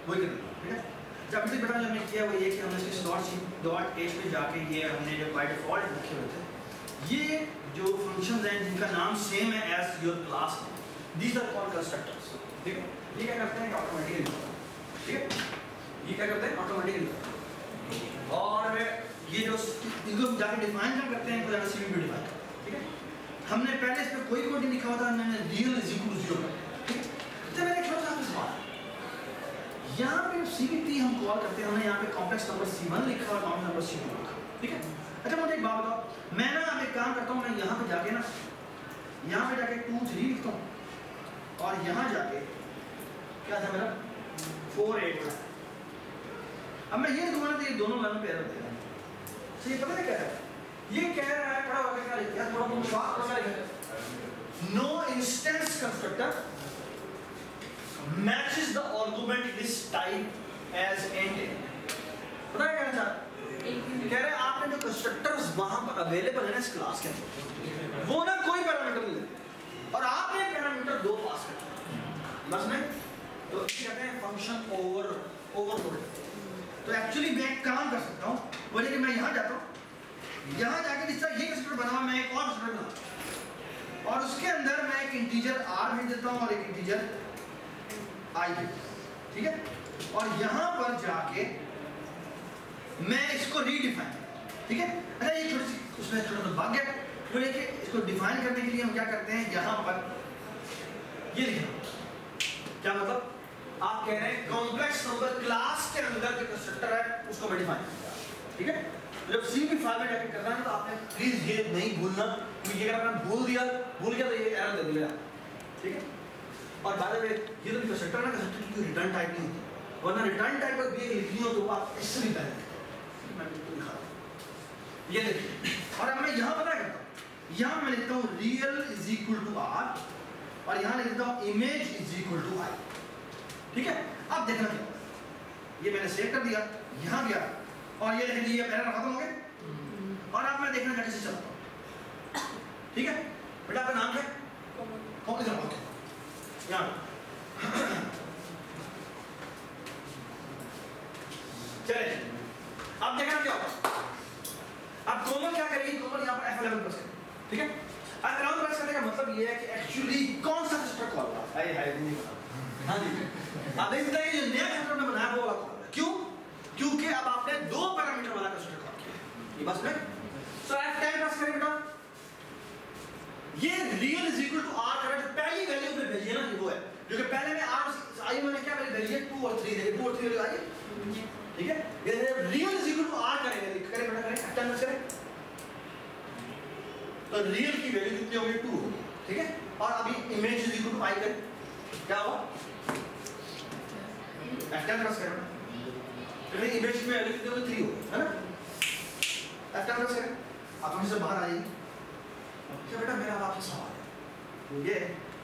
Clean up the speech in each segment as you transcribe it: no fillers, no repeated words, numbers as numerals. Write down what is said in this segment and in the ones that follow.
वही कर देता हूँ, ठीक है। जब अभी बेटा जो हमने किया वो ये कि हमने इसके .h पे जाके ये हमने जो बाय डिफॉल्ट रखे हुए थे, ये जो फंक्शंस हैं जिनका नाम सेम है as your class, these are called constructors, ठीक है। ये क्या करते हैं कि ऑटोमेटिकली, ठीक है, ये क्या करते हैं ऑटोमेटिकली, और ये जो इनको जाके डिफाइन क्या करते हैं, इनको जाके सीवीपी डिफाइन, ठीक है। हमने पहले इस पे कोई कोड नहीं लिखा हुआ था, मैंने रियल इज इक्वल टू 0 कर, ठीक है। तो मैंने एक छोटा सा सवाल, यहाँ पे सीवीपी हम कॉल करते हैं, हमने यहाँ पे कॉम्प्लेक्स नंबर C1 लिखा और कॉम्प्लेक्स नंबर C2 लिखा, ठीक है। अच्छा मुझे एक बात बताओ, मैं ना अब एक काम करता हूँ, मैं यहाँ पे जाके ना, यहाँ पे जाके 2 3 लिखता हूँ और यहाँ जाके क्या था मेरा 4 8 था। अब मैं ये लिखूंगा तो ये दोनों लाइन पे एरर देगा। तो ये पता है क्या है, ये कह रहा है खड़ा होकर क्या लिखा है, थोड़ा बहुत बात थोड़ा लिखा है, no instance constructor matches the argument this type as and. पता है क्या चाहता, कह रहे हैं आपने जो कंस्ट्रक्टर्स वहां पर अवेलेबल है ना इस क्लास के अंदर, वो ना कोई पैरामीटर नहीं लेते और आपने पैरामीटर 2 पास कर बस नहीं, तो कहते हैं फंक्शन ओवरलोड। तो एक्चुअली मैं एक काम कर सकता हूँ, बोले कि मैं यहाँ जाता हूँ, यहाँ जाकर जिस तरह ये कंस्ट्रक्टर बना हुआ मैं एक और कंस्ट्रक्टर बनाता हूँ और उसके अंदर मैं एक इंटीजर r भेज देता हूँ और एक इंटीजर i, ठीक है। और यहाँ पर जाके मैं इसको रीडिफाइन, ठीक है। अच्छा ये छोटी सी उसमें थोड़ा सा भाग गया, तो देखिए इसको डिफाइन करने के लिए हम क्या करते हैं, यहाँ पर ये लिखना, क्या मतलब आप कह रहे हैं कॉम्प्लेक्स नंबर क्लास के अंदर जो कंस्ट्रक्टर है उसको मैं डिफाइन करता हूं, ठीक है। जब सीवीपी फाइल में जाके करना है तो आपने प्लीज ये नहीं भूलना, क्योंकि अगर आपने भूल गया तो ये एरर दे देगा, ठीक है। और बाद में ये तो कंस्ट्रक्टर ना, कंस्ट्रक्टर की रिटर्न टाइप नहीं होती, वरना रिटर्न टाइप अगर भी लिखनी हो तो आप इससे भी पहले मैं बिल्कुल लिखा रहा हूं, ये देखिए। और अब मैं यहाँ पता करता हूँ, यहाँ मैं लिखता हूँ real is equal to r और यहाँ लिखता हूँ image is equal to i, ठीक है। अब देखना क्या, ये मैंने सेव कर दिया, यहाँ गया और ये देखिए ये एरर खत्म हो गए। और अब मैं देखना कैसे चलता हूँ, ठीक है। बेटा आपका नाम क्या है, यहाँ चले। अब देखना क्या होगा, अब कोमल क्या करेगी, कोमल यहाँ पर F11 प्रेस करेगी, ठीक है। F11 प्रेस करने का मतलब ये है कि एक्चुअली कौन सा कंस्ट्रक्टर कॉल होगा, हाय नहीं पता, हाँ जी। अब देखते हैं ये नया कंस्ट्रक्टर में बनाया वो वाला कॉल है, क्यों, क्योंकि अब आपने 2 पैरामीटर वाला कंस्ट्रक्टर कॉल किया, ये बस में। सो F10 प्रेस करें बेटा, ये real is equal to r करें, जो पहली वैल्यू पे भेजिए ना वो है, जो कि पहले में r आई मैंने क्या भेजिए 2 और 3 देखिए 2 और 3 वैल्यू आई, ठीक है। ये real is equal to r करेंगे, करें बेटा करें F10 प्रेस करें, तो रियल की वैल्यू कितनी होगी 2, ठीक है। और अभी image is equal to i करें, क्या हुआ F10 प्रेस करें, तो इमेज में वैल्यू कितनी होगी 3 होगी, है ना। F10 प्रेस करें, आप हमें से बाहर आएगी। अच्छा बेटा मेरा आपसे सवाल है, तो ये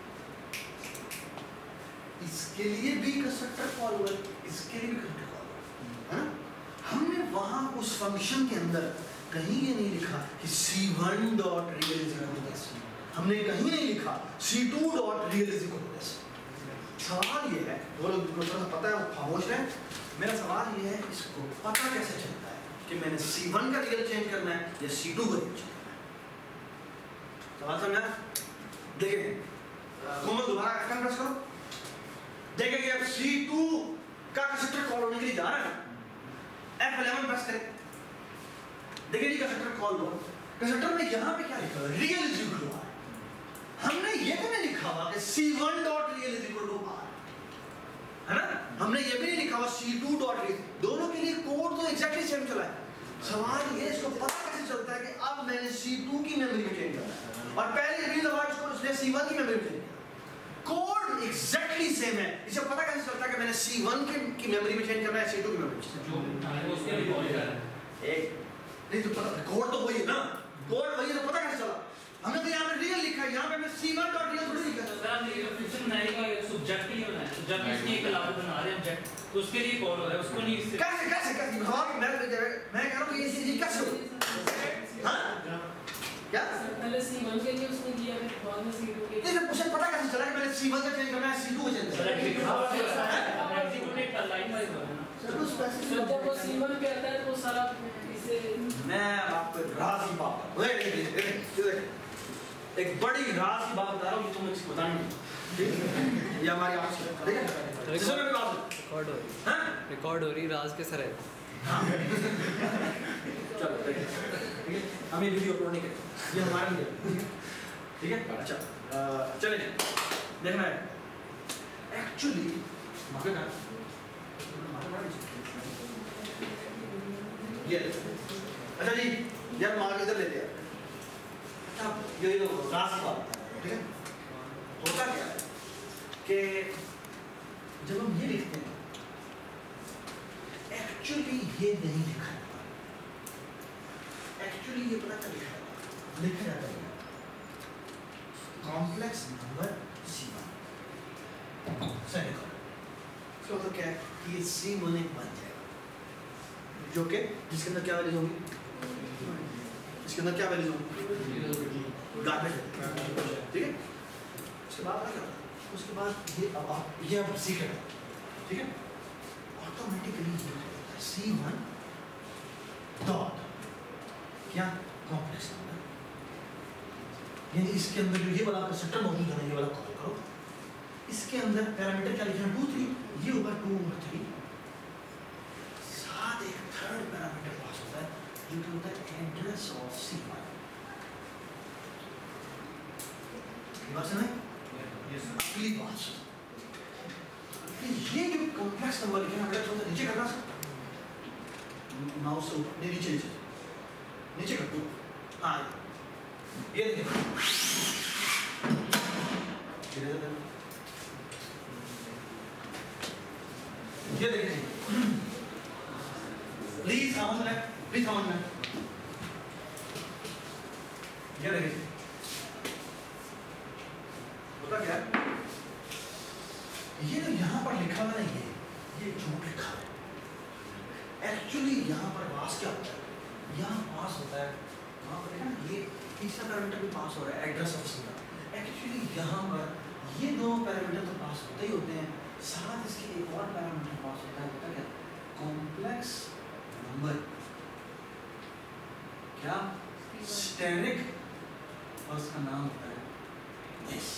इसके लिए भी कंस्ट्रक्टर कॉल हुआ, इसके लिए भी कंस्ट्रक्टर कॉल हुआ, है ना। हमने वहां उस फंक्शन के अंदर कहीं ये नहीं लिखा कि C1 dot real is equal to this, हमने कहीं नहीं लिखा C2 dot real is equal to this. सवाल ये है, वो लोग थोड़ा पता है वो खामोश है, मेरा सवाल ये है इसको पता कैसे चलता है कि मैंने C1 का रियल चेंज करना है या C2 का रियल चेंज करना है। सवाल समझा, देखिए कोमल दोबारा F10 प्रेस करो, देखिए अब C2 का कंस्ट्रक्टर कॉल होने के लिए जा रहा है, F11 प्रेस करें, देखिए जी कंस्ट्रक्टर कॉल हुआ, कंस्ट्रक्टर में यहाँ पे क्या लिखा है real is equal to r, हमने ये तो नहीं लिखा हुआ कि C1 dot real is equal to r, है ना। हमने ये भी नहीं लिखा हुआ C2 डॉट रियल, दोनों के लिए कोड तो एग्जैक्टली सेम चला है। सवाल ये इसको पता कैसे चलता है कि अब मैंने C2 की मेमोरी में चेंज करना है और पहले रीड दबाया इसको उसने C1 की मेमोरी में चेंज किया, कोड एग्जैक्टली सेम है, इसे पता कैसे चलता है कि मैंने C1 की मेमोरी में चेंज करना है C2 की मेमोरी में, उसके लिए कॉल कर एक नहीं तो पता कोड तो वही है ना, कोड वही है तो पता कैसे चला, हमने तो यहाँ पे रियल लिखा है, यहाँ पे मैं C1 डॉट रियल थोड़ी लिखा है। सर आप ये फिक्शन बनाएगा ये सब्जेक्ट के लिए बनाया है, जब इसकी एक क्लास बना रहे हैं ऑब्जेक्ट तो उसके लिए कॉल हो रहा है, उसको नहीं इससे कैसे कैसे कैसे सवाल मैं कह रहा हूँ ये चीज कैसे हो, हाँ क्या पहले C1 के लिए उसने किया है, बाद में C2 के लिए, नहीं मुझे पता कैसे चला कि मैंने C1 का चेंज करना है C2 का चेंज करना है। लाइन वाइज होगा ना। तो स्पेसिफिक जब वो सीमन पे आता है तो सारा इसे मैं आपको एक राज की बात एक बड़ी राज की बात बता रहा हूँ, ये तुम्हें किसी बतानी नहीं, ठीक है? ये हमारी आपस में, ठीक है? जिसमें भी बात रिकॉर्ड हो रही हाँ? रिकॉर्ड हो रही राज के सर है। हाँ। चलो ठीक है, हम ये वीडियो अपलोड नहीं करेंगे, ये हमारा नहीं है, ठीक है? अच्छा चलिए देखना है एक्चुअली माफी का ये अच्छा जी यार मार्क इधर लेते हैं। अच्छा ये तो राज की बात है, ठीक है? होता क्या है कि जब हम ये लिखते हैं एक्चुअली ये नहीं लिखा जाता, एक्चुअली ये पता क्या लिखा जाता है कॉम्प्लेक्स नंबर C1 सेमीकोलन। इसका मतलब क्या है कि ये C1 एक बन जाएगा जो कि जिसके अंदर क्या वैल्यूज होंगी, इसके अंदर क्या वैल्यूज होंगी, गार्बेज, ठीक है? उसके बाद क्या होता है, उसके बाद ये अब आप ये अब सीख रहे हो, ठीक है? ऑटोमेटिकली ये C1 डॉट क्या कॉम्प्लेक्स नंबर, यानी इसके अंदर जो ये वाला कंस्ट्रक्टर मौजूद है, ये वाला कॉल करो, इसके अंदर पैरामीटर क्या लिखना 2 3, ये होगा 2 और 3, साथ एक थर्ड पैरामीटर पास होता है जो कि होता है एड्रेस ऑफ C1। ये बात सुना है? अगली बात सुनो, ये जो कॉम्प्लेक्स नंबर लिखना है थोड़ा नीचे करना सर, माउस से ऊपर नीचे नीचे नीचे कर दो, हाँ ये देखिए ये देखिए प्लीज समझ लें, प्लीज समझ लें, ये देखिए होता क्या है, ये जो यहाँ पर लिखा हुआ है ये झूठ लिखा है, एक्चुअली यहाँ पर पास क्या होता है, यहाँ पास होता है, वहाँ पर देखा ना ये तीसरा पैरामीटर भी पास हो रहा है एड्रेस ऑफ C1, एक्चुअली यहाँ पर ये दो पैरामीटर तो पास होते ही होते हैं, साथ इसके एक और पैरामीटर पास होता है क्या, कॉम्प्लेक्स नंबर, क्या स्टेरिक, और उसका नाम होता है this.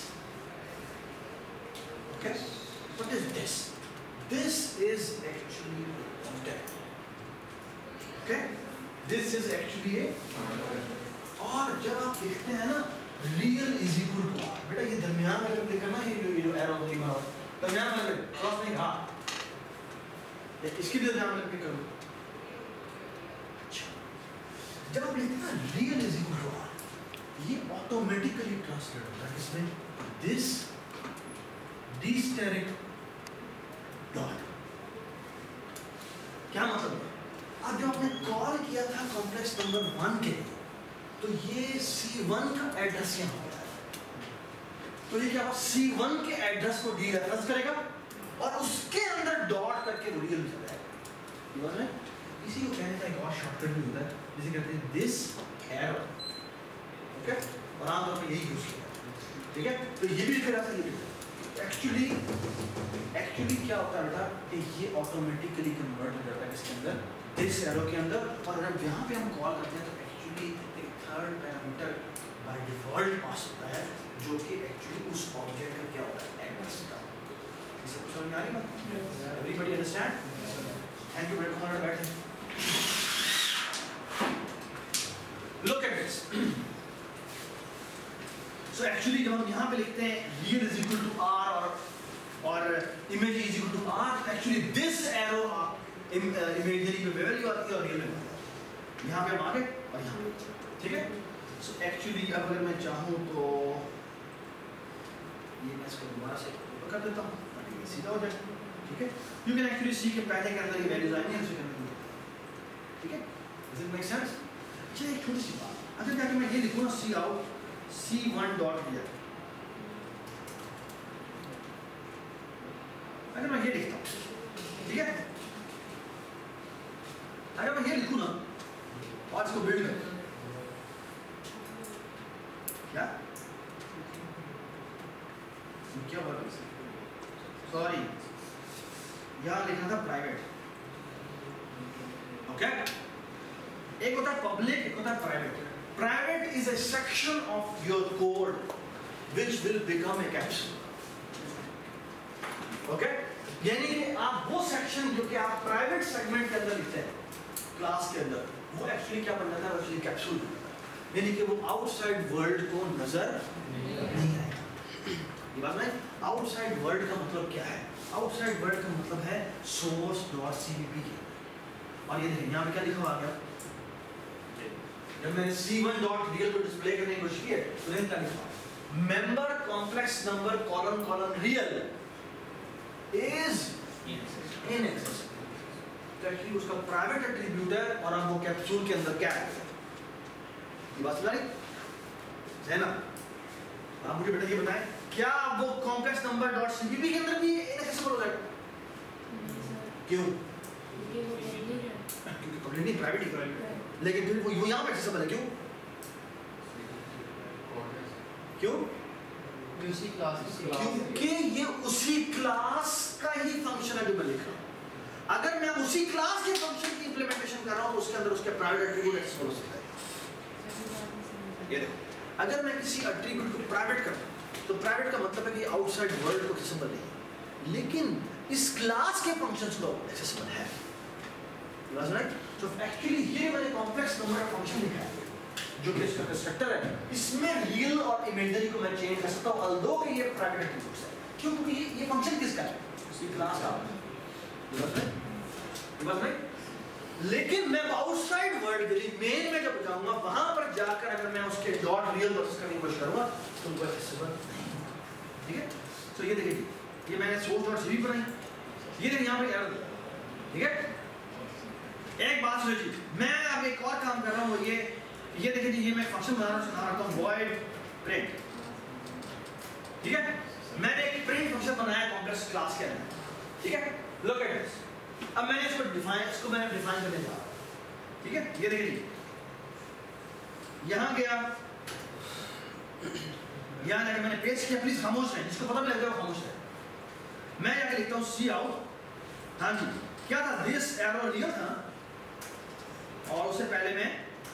Okay, what is this? This is actually a contact. Okay, this is actually a और जब आप देखते हैं ना real is equal to r, बेटा ये दरमियान में जब लिखना है ये जो एरो नहीं बना हुआ दरमियान में क्रॉस नहीं, हाँ इसकी भी दरमियान में क्लिक करो। जब आप लिखते हैं ना real is equal to r, ये ऑटोमेटिकली ट्रांसलेट होता है इसमें this D-steric डॉट। क्या मतलब है, अब जब आपने कॉल किया था कॉम्प्लेक्स नंबर 1 के लिए तो ये C1 का एड्रेस यहाँ होता है, तो ये क्या C1 के एड्रेस को डी रेफरेंस करेगा और उसके अंदर डॉट करके रियल चला जाएगा। इसी को कहने का एक और शॉर्टकट भी होता है जिसे कहते हैं दिस एरो, ओके, और आमतौर पर यही यूज किया है, ठीक है? तो ये भी फिर ऐसा ये एक्चुअली क्या होता है बेटा कि ये ऑटोमेटिकली कन्वर्ट हो जाता है इसके अंदर दिस एरो के अंदर, और जब यहाँ पे हम कॉल करते हैं तो एक्चुअली एक third parameter by default pass होता है जो कि एक्चुअली उस ऑब्जेक्ट का क्या होता है एड्रेस का। इसे कुछ समझ में आ रही है? Everybody understand? Thank you very much. बैठे look at this. So actually जब हम यहाँ पे लिखते हैं real is equal to r और image is equal to r, actually this arrow imaginary में वैल्यू आती है और रियल में यहाँ पे हम आ गए और यहाँ पे, ठीक है? सो एक्चुअली अब अगर मैं चाहूँ तो ये मैं इसको दोबारा से कर देता हूँ ताकि ये सीधा हो जाए, ठीक है? यू कैन एक्चुअली सी के पहले के अंदर ये वैल्यूज आएंगी उसी के अंदर, ठीक है? Does it make sense? अच्छा एक छोटी सी बात, अगर जाके मैं ये लिखूँ ना सी आउट C1 डॉट हियर, अगर मैं ये लिखता हूँ, ठीक है? अगर मैं ये लिखूँ ना और इसको बिल्ड कर, क्या क्या हुआ? सॉरी, यहाँ लिखा था था प्राइवेट, ओके? एक होता है पब्लिक, एक होता है private. Private is a section of your code which will become a capsule, okay? यानी कि आप वो सेक्शन जो कि आप प्राइवेट सेगमेंट के अंदर लिखते हैं क्लास के अंदर, वो एक्चुअली क्या बन जाता है, एक्चुअली कैप्सूल बन जाता है, यानी कि वो आउटसाइड वर्ल्ड को नजर नहीं आएगा। ये बात नहीं, आउटसाइड वर्ल्ड का मतलब क्या है? आउटसाइड वर्ल्ड का मतलब है source.cpp के। और ये देखिए यहाँ पे क्या लिखा हुआ गया, जब मैंने c1.real को डिस्प्ले करने की कोशिश की है तो क्या लिखा, member complex number colon colon real is inaccessible। तो एक्चुअली उसका प्राइवेट एट्रीब्यूट है और अब वो कैप्सूल के अंदर क्या है, ये बात समझ रही है ना? आप मुझे बेटा ये बताएं, क्या वो कॉम्प्लेक्स नंबर डॉट सीपीपी के अंदर भी inaccessible हो जाएगा? क्यों? क्योंकि पब्लिक नहीं, प्राइवेट ही, लेकिन फिर वो यहाँ पे एक्सेसिबल है, क्यों? क्यों? क्योंकि ये उसी क्लास का ही फंक्शन है जो मैं लिख रहा हूँ। अगर मैं उसी क्लास के फंक्शन की इंप्लीमेंटेशन कर रहा हूँ तो उसके अंदर उसके प्राइवेट एट्रीब्यूट एक्सेसिबल हो सकता है। ये देखो, अगर मैं किसी एट्रीब्यूट को प्राइवेट करता हूँ तो प्राइवेट का मतलब है कि आउटसाइड वर्ल्ड को एक्सेसिबल नहीं है, लेकिन इस क्लास के फंक्शंस को एक्सेसिबल है। तो एक्चुअली ये मैंने कॉम्प्लेक्स नंबर का फंक्शन लिखा है जो कि इसका कंस्ट्रक्टर है, इसमें रियल और इमेजिनरी को मैं चेंज कर सकता हूं, ऑल्दो कि ये प्राइवेट एट्रीब्यूट्स है। क्यों? क्योंकि ये फंक्शन किसका है? इसी क्लास का। बस नहीं, लेकिन मैं आउटसाइड वर्ल्ड के लिए मेन में जब जाऊंगा वहां पर जाकर अगर मैं उसके डॉट रियल प्रोसेस करने की कोशिश करूंगा तो वो एक्सेसिबल नहीं। ठीक है? तो ये देखिए, ये मैंने source.cpp बनाई, ये देखिए यहाँ पे एरर दिया। ठीक है? एक बात सोचिए, मैं अब एक और काम कर रहा हूँ, ये देखिए जी, ये मैं फंक्शन बना रहा हूँ void print। ठीक है? मैंने एक प्रिंट फंक्शन बनाया कॉम्प्लेक्स क्लास के अंदर। ठीक है? Look at this. अब मैंने इसको मैंने डिफाइन करने जा रहा हूँ। ठीक है? ये देखिए जी, यहाँ गया, यहाँ जाके मैंने पेस्ट किया, प्लीज खामोश रहें, जिसको पता भी लग जाएगा खामोश रहें। मैं जाके लिखता हूँ सी आउट। हाँ जी, क्या था? दिस एरो रियल था और उससे पहले मैं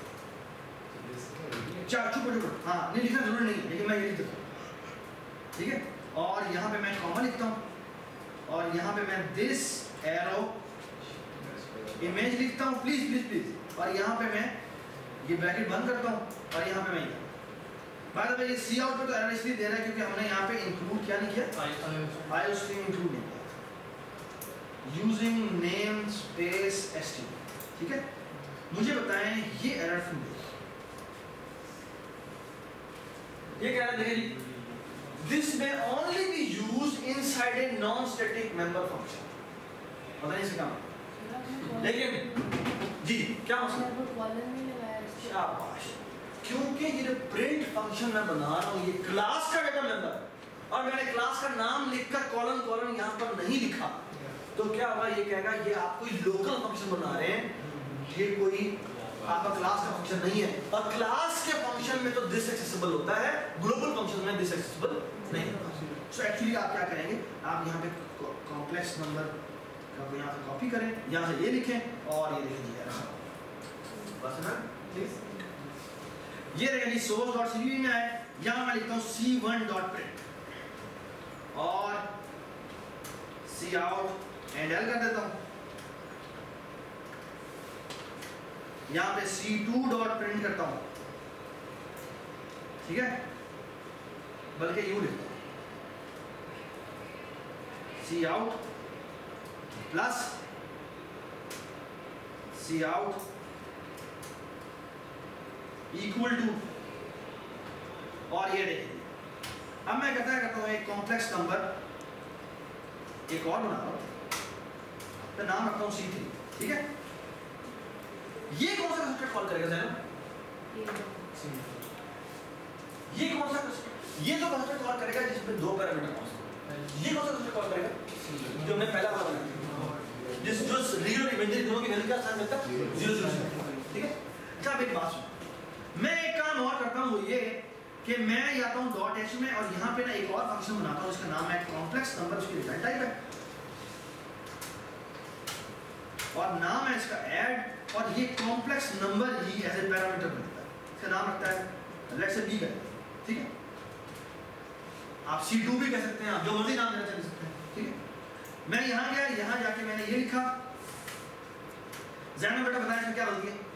चुप हाँ नहीं लिखना जरूरी नहीं है, लेकिन मैं ये लिख देता हूँ। ठीक है? और यहाँ पे मैं कॉमा लिखता हूँ और यहाँ पे मैं दिस एरो इमेज लिखता हूँ, प्लीज प्लीज प्लीज, और यहाँ पे मैं ये ब्रैकेट बंद करता हूँ और यहाँ पे मैं बाद में ये सी आउट पे तो एरर इसलिए दे रहा है क्योंकि हमने यहाँ पे इंक्लूड क्या नहीं किया, आईओस्ट्रीम इंक्लूड नहीं किया, यूजिंग नेम स्पेस एसटीडी। ठीक है? मुझे बताएं ये एरर क्यों दे? ये कह रहा है देखिए, this may only be used inside a non-static member function। पता नहीं इसका क्या, लेकिन जी क्या मसला? शाबाश, क्योंकि ये जो प्रिंट फंक्शन मैं बना रहा हूँ ये क्लास का डेटा मेंबर और मैंने क्लास का नाम लिखकर कॉलन कॉलन यहाँ पर नहीं लिखा, तो क्या होगा? ये कहेगा ये आप कोई लोकल फंक्शन बना रहे हैं, ये कोई आपका क्लास का फंक्शन नहीं है। और क्लास के फंक्शन में तो दिस एक्सेसिबल होता है, ग्लोबल फंक्शन में दिस एक्सेसिबल नहीं होता। सो एक्चुअली आप क्या करेंगे, आप यहाँ पे कॉम्प्लेक्स नंबर का यहाँ से कॉपी करें, यहाँ से ये लिखें और ये लिखें बस ना। ये देखें जी, source.cpp में आए, यहाँ मैं लिखता हूँ c1.print और cout एंड l कर देता हूँ। यहाँ पे c2.print करता हूँ। ठीक है? बल्कि यू लिखता हूँ cout plus cout equal to, और ये देखिए अब मैं करता हूँ एक कॉम्प्लेक्स नंबर एक और बना रहा हूँ, तो नाम रखता हूँ C3। ठीक है? ये कौन सा कंस्ट्रक्ट कॉल करेगा ज़रा? ये कौन सा ये तो कंस्ट्रक्ट कॉल करेगा जिसमें दो पैरामीटर कौन सा? ये कौन सा कंस्ट्रक्ट कॉल करेगा? जो हमने पहला वाला बनाया, जिस जो रियल और इमेजिनरी दोनों की वैल्यू का साथ मिलता है 0 0 0। ठीक है? अच्छा अब एक बात सुनो, मैं एक काम और करता हूँ, वो ये कि मैं आता हूँ डॉट एच में और यहाँ पे ना एक और फंक्शन बनाता हूँ जिसका नाम है कॉम्प्लेक्स नंबर, उसकी रिटर्न टाइप है। और नाम है इसका ऐड और ये कॉम्प्लेक्स नंबर ही एज ए पैरामीटर बनता है, इसका नाम रखता है लेट्स से बी का, ठीक है। आप C2 भी कह सकते हैं, आप जो मर्जी नाम देना चाह सकते हैं, ठीक है। मैं यहाँ गया, यहाँ जाके मैंने ये लिखा, ज़हन में बेटा बताया इसमें क्या गलती है?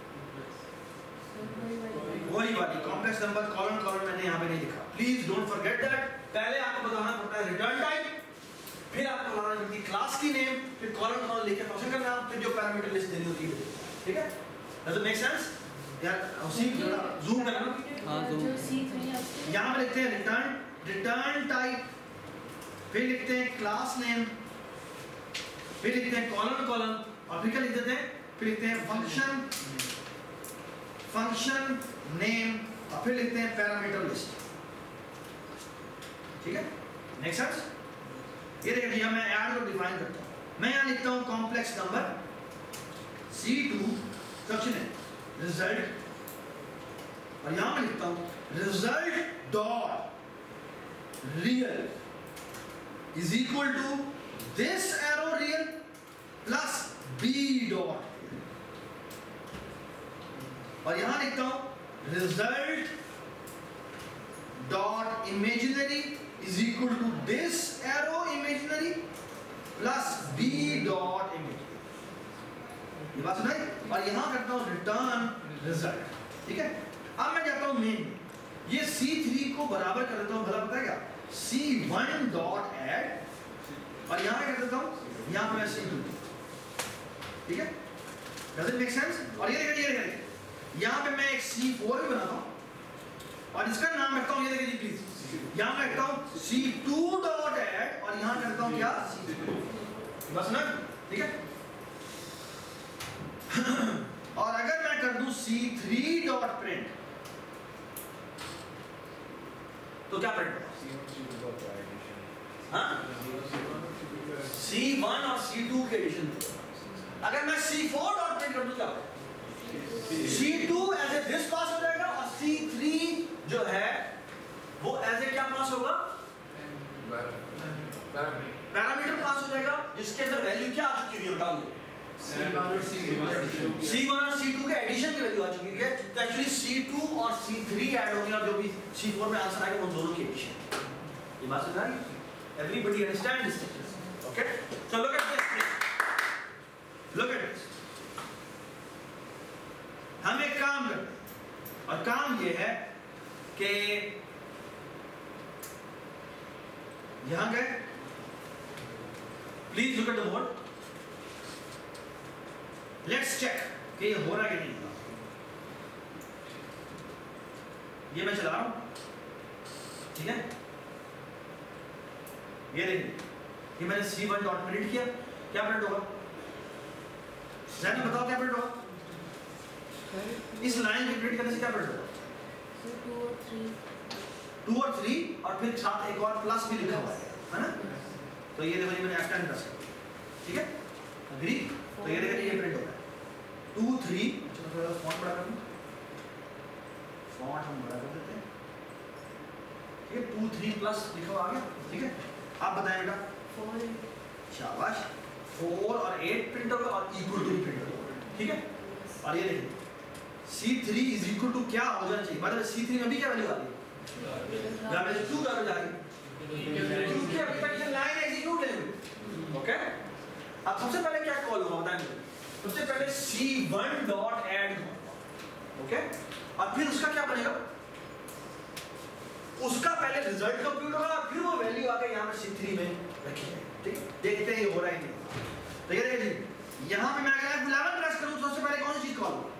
वही वाली कॉम्प्लेक्स नंबर कॉलन कॉलन मैंने यहाँ पे नहीं लिखा, प्लीज डोंट फॉरगेट दैट। पहले आपको बताना पड़ता है रिटर्न टाइप, फिर आपको बताना पड़ती है क्लास की नेम, फिर कॉलन कॉलन लिख के फंक्शन का नाम, फिर जो पैरामीटर लिस्ट देनी होती है, ठीक है। Does it make sense? यार उसी जूम करना, हाँ जूम। यहाँ पे लिखते हैं रिटर्न टाइप, फिर लिखते हैं क्लास नेम, फिर लिखते हैं कॉलन कॉलन, और फिर क्या लिख देते हैं? फिर लिखते हैं फंक्शन नेम, और फिर लिखते हैं पैरामीटर लिस्ट, ठीक है। Next sense? ये देखिए मैं ऐड को डिफाइन करता हूँ, मैं यहाँ लिखता हूँ कॉम्प्लेक्स नंबर C2 फंक्शन है रिजल्ट, और यहाँ मैं लिखता हूँ result dot real is equal to this arrow real plus B dot, और यहां लिखता हूं result dot imaginary is equal to this arrow imaginary plus B dot imaginary, ये बात सुनाई। और यहां करता हूं रिटर्न रिजल्ट, ठीक है। अब मैं जाता हूं मेन, ये C3 को बराबर कर देता हूं, भला पता है क्या? C1 डॉट ऐड, और यहां क्या कर देता हूं? यहां पे मैं C2, ठीक है। Does it make sense? और ये देखिए यहाँ पे मैं एक C4 भी बनाता हूँ, और इसका नाम रखता हूँ, ये देखिए प्लीज, यहाँ मैं रखता हूँ C2 डॉट ऐड, और यहाँ करता हूँ क्या? बस ना, ठीक है। और अगर मैं कर दूँ C3 डॉट प्रिंट, तो क्या प्रिंट होगा? हाँ? C1 और C2 के एडिशन। अगर मैं C4 डॉट प्रिंट कर दूँ क्या होगा? C2 एज ए दिस पास हो जाएगा, और C3 जो है वो एज ए क्या पास होगा? पैरामीटर पास हो जाएगा, जिसके अंदर वैल्यू क्या आ चुकी है? बताओ। C1 और C2 के एडिशन की वैल्यू आ चुकी है, तो एक्चुअली C2 और C3 ऐड होंगे, और जो भी C4 में आंसर आएगा उन दोनों की एडिशन। ये बात समझ आ रही है? Everybody understand this? Okay? So look at this. Look at this. हम एक काम करते हैं, और काम ये है कि यहां गए, please look at the board, let's check कि ये हो रहा है कि नहीं हो रहा। ये मैं चला रहा हूं, ठीक है। ये देखिए, ये मैंने C1 डॉट प्रिंट किया, क्या प्रिंट होगा? बताओ क्या प्रिंट होगा? इस लाइन की प्रिंट करने से क्या प्रिंट होगा? 2 और 3 और फिर साथ एक और प्लस भी लिखा हुआ है ना? तो ये देखो, ये मैंने F10 प्लस किया, ठीक है। अग्री? तो ये देखिए, ये प्रिंट होगा 2 3। अच्छा, थोड़ा फॉन्ट बड़ा कर दूं, फॉन्ट हम बड़ा कर देते हैं, ठीक है। 2 3 प्लस लिखा हुआ आ गया, ठीक है। आप बताएं बेटा। 4। शाबाश। 4 और 8 प्रिंट होगा, और इक्वल टू प्रिंट होगा, ठीक है। और ये देखिए C3 इज इक्वल टू क्या हो जाना चाहिए? मतलब C3 में भी क्या वैल्यू आ रही है? यहाँ पे 2 वैल्यू आ रही है, क्योंकि अभी तक ये लाइन एग्जीक्यूट नहीं हुई, ओके। अब सबसे पहले क्या कॉल होगा बताएं मुझे? सबसे पहले C1 डॉट ऐड, ओके। और फिर उसका क्या बनेगा? उसका पहले रिजल्ट कंप्यूट होगा, फिर वो वैल्यू आके यहाँ पे C3 में रखी है, ठीक है। देखते हैं ये हो रहा है कि नहीं। तो ये देखिए, यहाँ पे मैं अगर F11 प्रेस करूँ तो सबसे पहले कौन सी चीज कॉल होगा?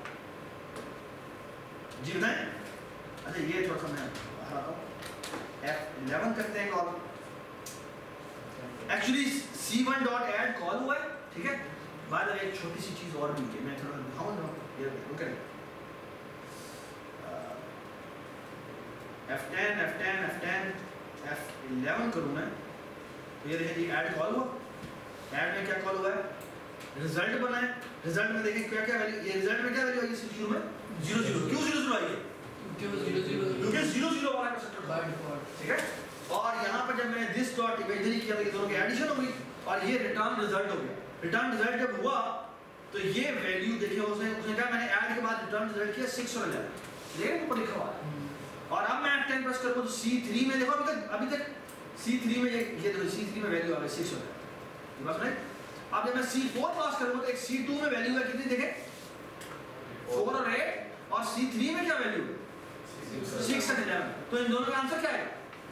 जी बताएं। अच्छा, ये थोड़ा सा मैं हटाता हूँ, F11 करते हैं call. Actually C1 dot add call हुआ है, ठीक है। बाद में एक छोटी सी चीज और भी है, मैं थोड़ा दिखाऊंगा, ये okay. F10 F10 F10 F11 करूँ मैं, तो ये देखिए ऐड कॉल हुआ। ऐड में क्या कॉल हुआ है? रिजल्ट बना है। रिजल्ट में देखिए क्या क्या वैल्यू, ये रिजल्ट में क्या वैल्यू आई? शुरू में 0 0। क्यों 0 0 आई है? क्योंकि 0 0 वाला कंस्ट्रक्टर बाय डिफॉल्ट, ठीक है। और यहाँ पर जब मैंने दिस डॉट इमेजिनरी किया तो ये दोनों की एडिशन हो गई, और ये रिटर्न रिजल्ट हो गया। रिटर्न रिजल्ट जब हुआ तो ये वैल्यू देखिए उसने कहा मैंने ऐड के बाद रिटर्न रिजल्ट किया 6 और 11, देखिए ऊपर लिखा हुआ है। और अब मैं F10 प्रेस करूंगा तो C3 में देखो अभी तक C3 में ये देखो C3 में वैल्यू आ गई 6 और 11, ये बात राइट। अब जब मैं C4 पास करूंगा तो एक C2 में वैल्यू है कितनी देखें 4 और 8, और C3 में क्या वैल्यू है 6 और 11, तो इन दोनों का आंसर क्या है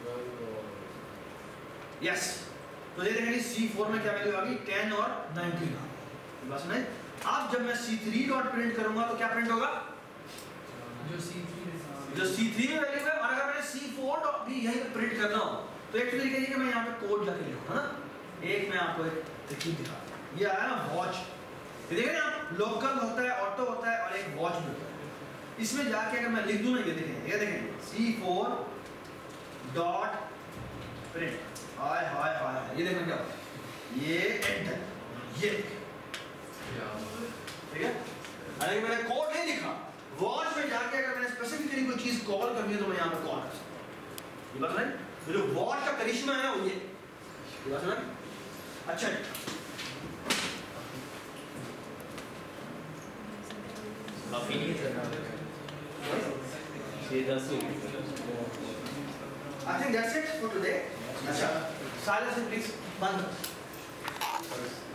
यस। तो ये देखेंगे C4 में क्या वैल्यू आ गई 10 और 19, बस नहीं। अब जब मैं C3 डॉट प्रिंट करूंगा तो क्या प्रिंट होगा जो C3 में वैल्यू है। और अगर मैंने C4 डॉट भी यहीं पे प्रिंट करना हो तो एक तरीके ये कि मैं यहाँ पे कोड जाके लिखूँ है ना। एक मैं आपको एक तकनीक दिखाता हूँ, ये आया ना वॉच, ये देखें ना लोकल होता है, ऑटो होता है और एक वॉच भी होता है। इसमें जाके अगर मैं लिख दूँ ना ये देखें C4 डॉट प्रिंट, हाय हाय हाय, ये देखना क्या होता है, ये एंटर, ये ठीक है। अगर मैंने कोड नहीं लिखा, वॉच में जाके अगर मैंने स्पेसिफिकली कोई चीज कॉल करनी है तो मैं यहाँ पे कॉल कर सकता हूँ, ये बात है। तो जो वॉच का करिश्मा है ना वो ये बात है। अच्छा काफी नहीं करना, 6-10 I think that's it for today. अच्छा, silence please, बंद।